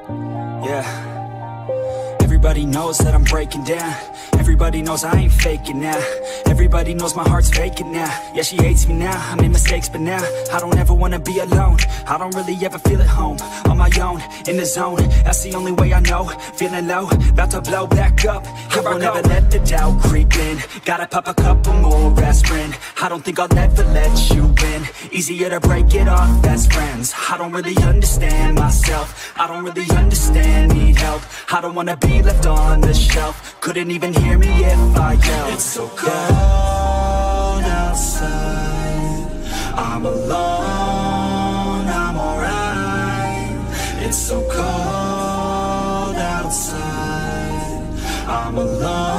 Yeah. Everybody knows that I'm breaking down. Everybody knows I ain't faking now. Everybody knows my heart's vacant now. Yeah, she hates me now, I made mistakes, but now I don't ever wanna be alone. I don't really ever feel at home. On my own, in the zone, that's the only way I know. Feeling low, about to blow back up. I won't ever let the doubt creep in. Gotta pop a couple more aspirin. I don't think I'll ever let you in. Easier to break it off best friends. I don't really understand myself. I don't really understand, need help. I don't wanna be left on the shelf. Couldn't even hear me if I yelled. It's so cold outside, I'm alone, I'm alright. It's so cold outside, I'm alone.